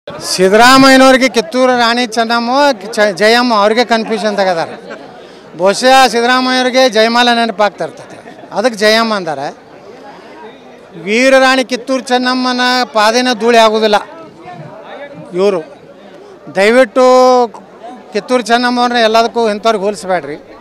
ಸಿದ್ದರಾಮಯ್ಯನವ್ರಿಗೆ ಕಿತ್ತೂರು ರಾಣಿ ಚೆನ್ನಮ್ಮ ಜಯಮ್ಮ ಅವ್ರಿಗೆ ಕನ್ಫ್ಯೂಷನ್ ತೆಗೆದಾರೆ. ಬಹುಶಃ ಸಿದ್ದರಾಮಯ್ಯವ್ರಿಗೆ ಜಯಮಾಲ ನೆನಪಾಗ್ತಾ ಇರ್ತದೆ, ಅದಕ್ಕೆ ಜಯಮ್ಮ ಅಂತಾರೆ. ವೀರರಾಣಿ ಕಿತ್ತೂರು ಚೆನ್ನಮ್ಮನ ಪಾದಿನ ಧೂಳಿ ಆಗೋದಿಲ್ಲ. ಇವರು ದಯವಿಟ್ಟು ಕಿತ್ತೂರು ಚೆನ್ನಮ್ಮವ್ರನ್ನ ಎಲ್ಲದಕ್ಕೂ ಇಂಥವ್ರಿಗೆ ಹೋಲಿಸ್ಬೇಡ್ರಿ.